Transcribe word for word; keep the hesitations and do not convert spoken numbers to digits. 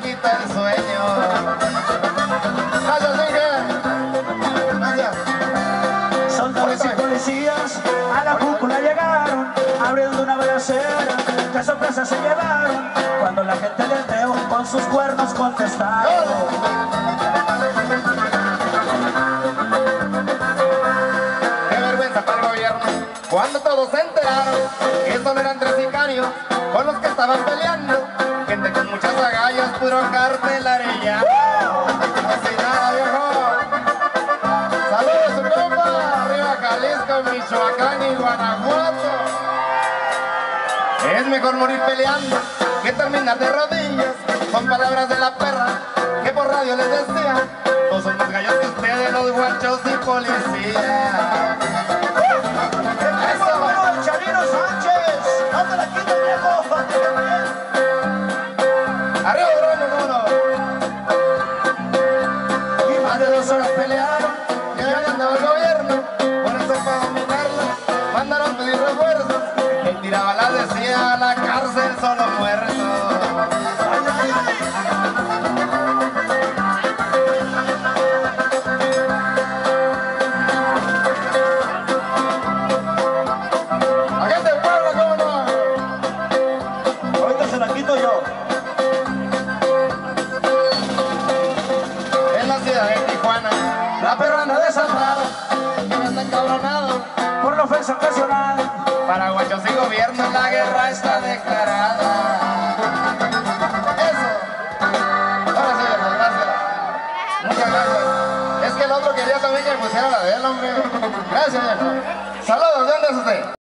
quita el sueño. Gracias, Inge. Gracias. Soldados y policías a la cúpula llegaron, abriendo una balacera, qué sorpresa se llevaron, cuando la gente del Teo con sus cuernos contestaron. Qué vergüenza para el gobierno, cuando todos se enteraron que solo eran tres sicarios con los que estaban peleando, gente con muchas agallas, puro cartelarilla. Así nada, viejo. Saludos, su compa, arriba Jalisco, Michoacán y Guanajuato. Es mejor morir peleando que terminar de rodillas. Son palabras de la perra que por radio les decía. Todos son más gallos que ustedes, los guachos y policías. ¡Eso, bueno, el Chalino Sánchez! ¡No te la quites, viejo! ¡Arriba, Durango, cómo no! Y más de dos horas pelearon. Y ahí andaba el gobierno, por eso para dominarla mandaron pedir refuerzos. El tirabalas decía, a la cárcel solo muertos. La gente de Puebla, cómo no. Ahorita se la quito yo. En la ciudad de Tijuana, la perra anda desatada, que anda encabronado. Por la ofensa ocasional. Para guachos y gobierno la guerra está declarada. Eso. Ahora sí, viejo, gracias. Muchas gracias. Es que el otro quería también que pusiera la de él, hombre. Gracias, viejo. Saludos, ¿de dónde es usted?